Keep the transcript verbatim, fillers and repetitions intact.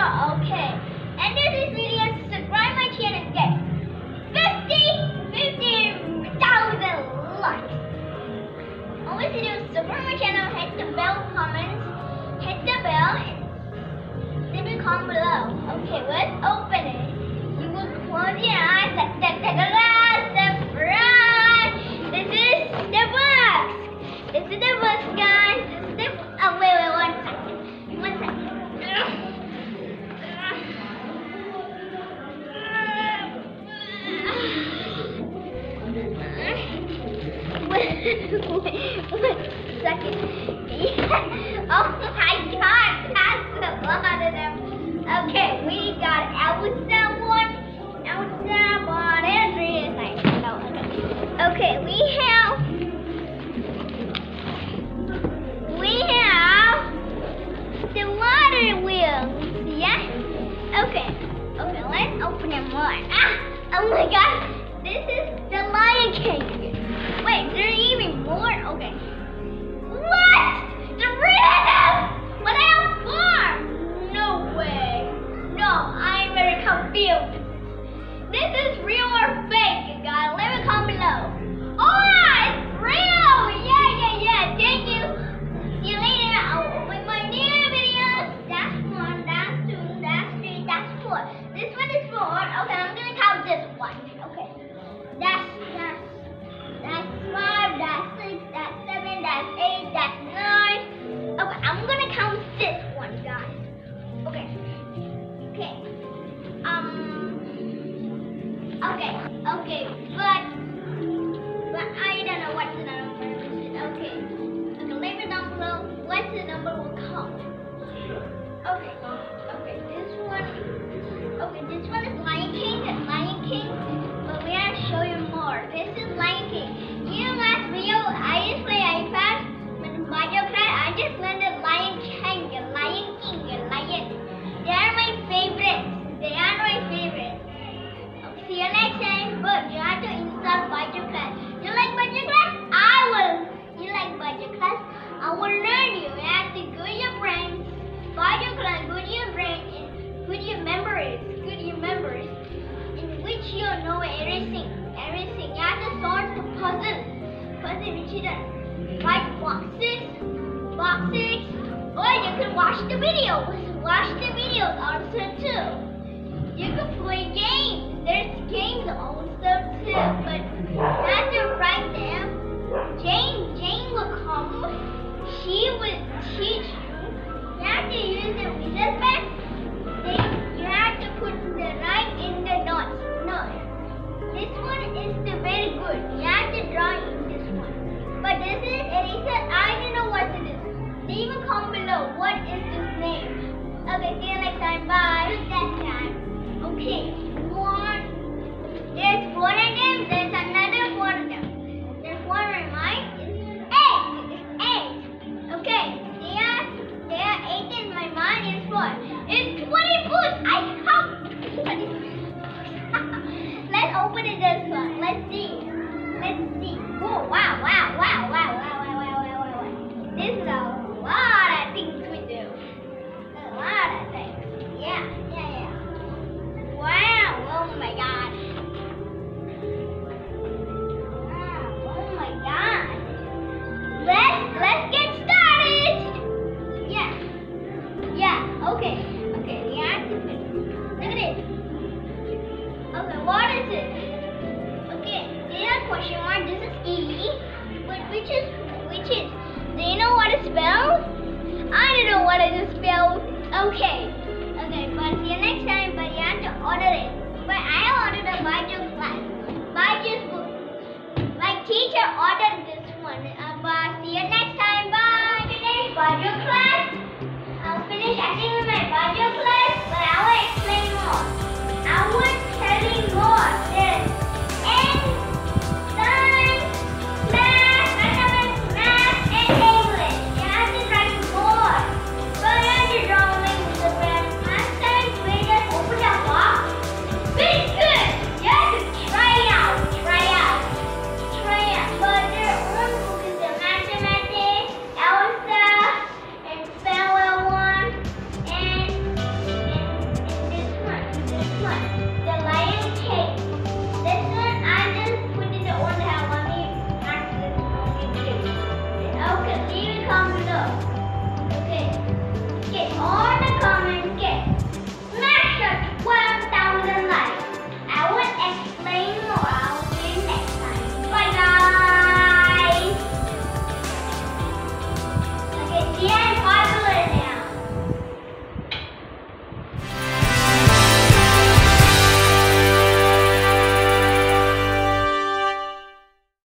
more. Okay. And this is video. Subscribe my channel and get fifty thousand likes. Always do subscribe my channel, hit the bell, comments, hit the bell, and leave a comment below. Okay, let's open it. You will close your eyes. Da, da, da, da, da, surprise! This is the box. This is the box, guys. This is the. Oh wait, wait, one second. One second. Wait, wait, second. Oh my God, that's a lot of them. Okay, we got Elsa one, Elsa one, and three is like oh, okay. Okay, we have we have the water wheels. Yeah. Okay. Okay, let's open them more. Ah! Oh my God, this is the Lion King. Wait, there are even more? Okay. What? Three of them? But I have four! No way. No, I'm very confused. This is real or fake, guys? Leave a comment below. Oh, it's real! Yeah, yeah, yeah. Thank you. See you later. I'll with my new videos. That's one, that's two, that's three, that's four. This one is four. Okay, I'm gonna count this one. Okay. That's that's that's five, that's six, that's seven, that's eight, that's nine. Okay, I'm gonna count this one, guys. Okay. Okay. Um. Okay. Okay. But but I don't know what the number is. Okay. Okay. Leave it down below. What the number will come. Okay. Okay. This one. Okay. This one is Lion King. Lion King. But we have to show you more. This is Lion King. You know, last video I just play iPad with Byju class. I just learned the Lion King, Lion King, Lion. They are my favorites. They are my favorites. Okay, see you next time. But you have to install Byju class. You like Byju class? I will. You like Byju class? I will learn you. You have to go to your brain. Byju class, go to your brain and put your memories. Good your memories. In which you know everything. Everything. You have to solve the puzzle. Puzzle which is like boxes. Boxes. Or you can watch the videos. Watch the videos also too. You can play games. There's games also too. But you have to write them. Jane, Jane will come. She will teach you. You have to use the wizard pen. You have to put the right in the notes. No. This one is the very good. You have to draw in this one. But this is eraser. I don't know what it is. Leave a comment below. What is this name? Okay, see you next time. Bye. That time. Okay. One. There's four of them. There's another four of them. There's one in mine. It's eight. It's eight. Okay. There are, there are eight in my mind. It's four. It's twenty boots. I have twenty boots. Let's open it this one. Let's see. Let's see. Oh, wow, wow, wow, wow, wow, wow, wow, wow, wow. This is a lot of things we do. A lot of things. Yeah, yeah, yeah. Wow, oh my God. Wow, oh my God. Let's, let's get started. Yeah. Yeah, okay. Okay, we have to put, look at it. Okay, what is it? Okay, there are question mark. This is E. But which is, which is, do you know what it spells? I don't know what it spells. Okay. Okay, but see you next time, but you have to order it. But I ordered a Byju class. Byju's book. My teacher ordered this one. Uh, but see you next time. Bye. Finish Byju class. I'll finish acting with my Byju class, but I will explain more. I will tell you more.